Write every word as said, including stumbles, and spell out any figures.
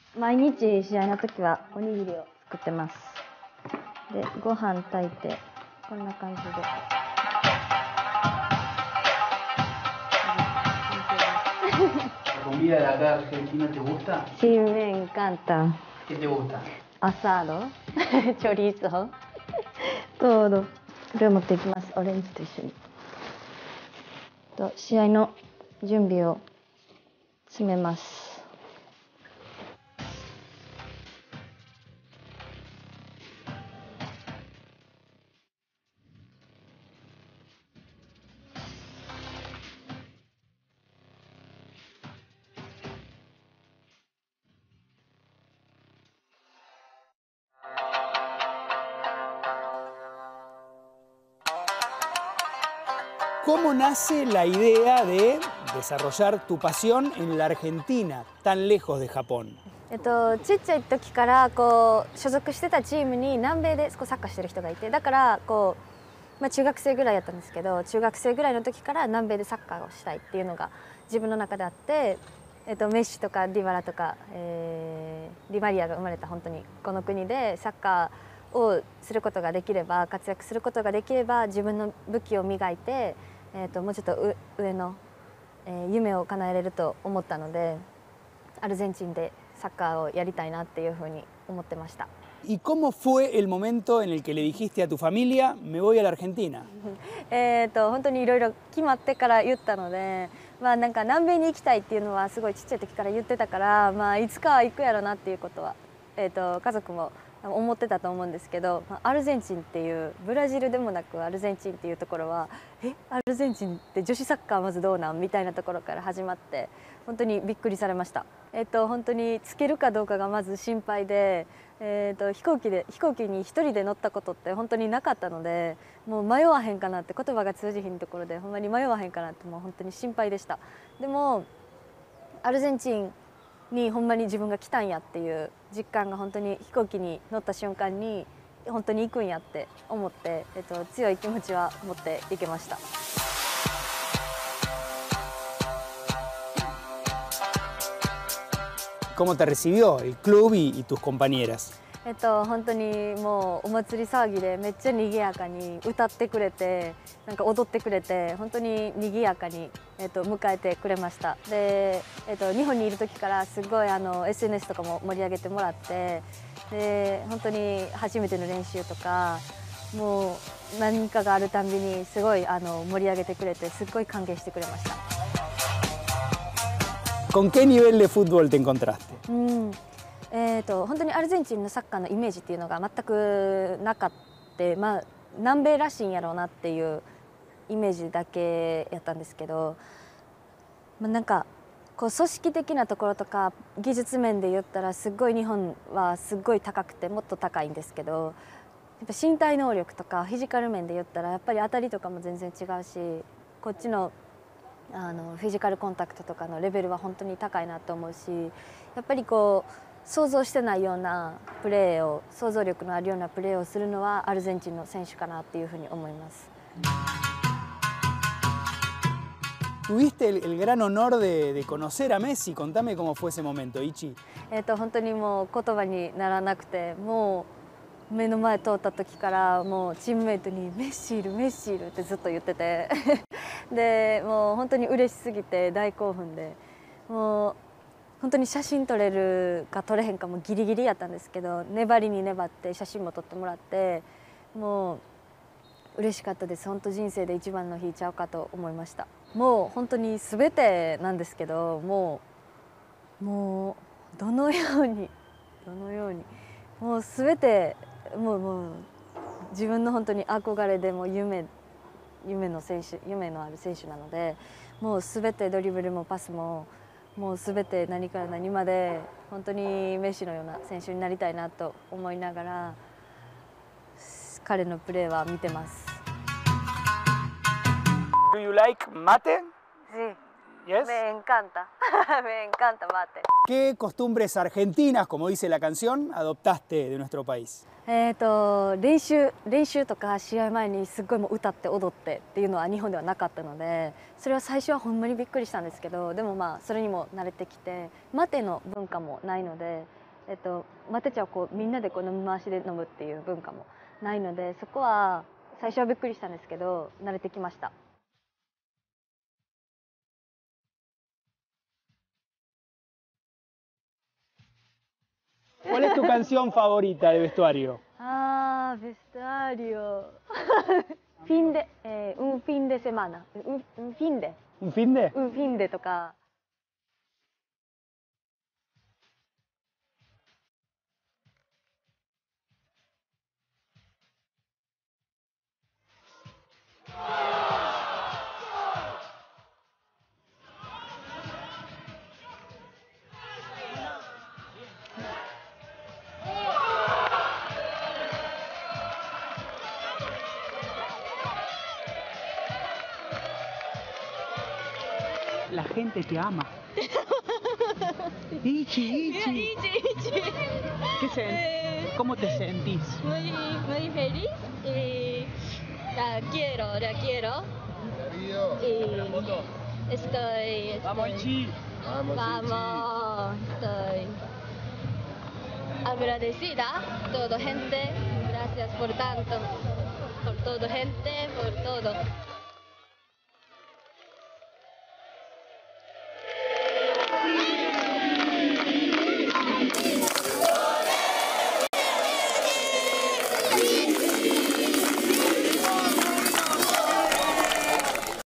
毎日試合の時はおにぎりを作ってます。で、ご飯炊いてこんな感じで。 ¿La comida de acá argentina te gusta? Sí, me encanta. ¿Qué te gusta? Asado, chorizo, todo. これを持っていきます。オレンジと一緒に。と試合の準備を詰めます。 ¿Cómo nace la idea de desarrollar tu pasión en la Argentina, tan lejos de Japón? えっと、ちっちゃい時からこう所属してたチームに南米でこうサッカーしてる人がいて、だからこう、まあ、中学生ぐらいやったんですけど、中学生ぐらいの時から南米でサッカーをしたいっていうのが自分の中であって、えっと、メッシとかディバラとか、えー、ディマリアが生まれた本当にこの国でサッカーをすることができれば、活躍することができれば、自分の武器を磨いて、えっと、もうちょっと上の、えー、夢を叶えれると思ったので、アルゼンチンでサッカーをやりたいなっていうふうに思ってました。 ¿Y cómo fue el momento en el que le dijiste a tu familia, me voy a la Argentina? えっと本当にいろいろ決まってから言ったので、まあなんか南米に行きたいっていうのはすごいちっちゃい時から言ってたから、まあいつかは行くやろなっていうことは、えっと家族も思ってたと思うんですけど、アルゼンチンっていうブラジルでもなくアルゼンチンっていうところは、えアルゼンチンって女子サッカーまずどうなんみたいなところから始まって、本当にびっくりされました。えっと本当につけるかどうかがまず心配で、えっと飛行機で飛行機に一人で乗ったことって本当になかったので、もう迷わへんかなって、言葉が通じひんところでほんまに迷わへんかなって、もう本当に心配でした。でもアルゼンチンにほんまに自分が来たんやっていう実感が本当に飛行機に乗った瞬間に本当に行くんやって思って、えっと、強い気持ちは持っていけました。 ¿Cómo te recibió el club y, y tus compañeras? えっと本当にもうお祭り騒ぎでめっちゃ賑やかに歌ってくれて、なんか踊ってくれて、本当に賑やかに、えっと、迎えてくれました。で、えっと、日本にいる時からすごいあの エスエヌエス とかも盛り上げてもらって、で本当に初めての練習とかもう何かがあるたんびにすごいあの盛り上げてくれて、すっごい歓迎してくれました。 ¿Con qué nivel de fútbol te encontraste? うんえー、と本当にアルゼンチンのサッカーのイメージっていうのが全くなかった、まあ、南米らしいんやろうなっていうイメージだけやったんですけど、まあ、なんかこう組織的なところとか技術面で言ったらすごい日本はすごい高くてもっと高いんですけど、やっぱ身体能力とかフィジカル面で言ったらやっぱり当たりとかも全然違うし、こっちのあのフィジカルコンタクトとかのレベルは本当に高いなと思うし、やっぱりこう想像してないようなプレーを、想像力のあるようなプレーをするのはアルゼンチンの選手かなっていうふうに思います。 Tuviste el, el gran honor de, de conocer a Messi. Contame cómo fue ese momento, Ichi. えっと本当にもう言葉にならなくて、もう目の前通った時からもうチームメイトにメッシいるメッシいるってずっと言っててでもう本当に嬉しすぎて大興奮で、もう本当に写真撮れるか撮れへんかもギリギリやったんですけど、粘りに粘って写真も撮ってもらって、もう嬉しかったです。本当人生で一番の日ちゃうかと思いました。もう本当に全てなんですけど、もうもうどのようにどのようにもう全てもうもう自分の本当に憧れでも夢夢の選手夢のある選手なので、もう全てドリブルもパスももう全て何から何まで本当にメッシのような選手になりたいなと思いながら彼のプレーは見てます。 Do you like mate? Sí. Yes. Me encanta. Me encanta mate. ¿Qué costumbres argentinas, como dice la canción, adoptaste de nuestro país? えーと練習練習とか試合前にすっごいもう歌って踊ってっていうのは日本ではなかったので、それは最初はほんまにびっくりしたんですけど、でもまあそれにも慣れてきて、マテの文化もないので、 えっと、マテ茶をこうみんなでこう飲み回しで飲むっていう文化もないので、そこは最初はびっくりしたんですけど慣れてきました。 ¿Cuál es tu canción favorita de vestuario? Ah, vestuario. Fin de, eh, un fin de semana. Un, un fin de. ¿Un fin de? Un fin de とか。 La gente te ama. Ichi, Ichi. Ichi, Ichi. ¿Qué sen- Eh, ¿Cómo te sentís? Muy, muy feliz y la quiero, la quiero. Y estoy, estoy Vamos, Ichi. vamos, estoy agradecida a toda gente. Gracias por tanto, por toda gente, por todo.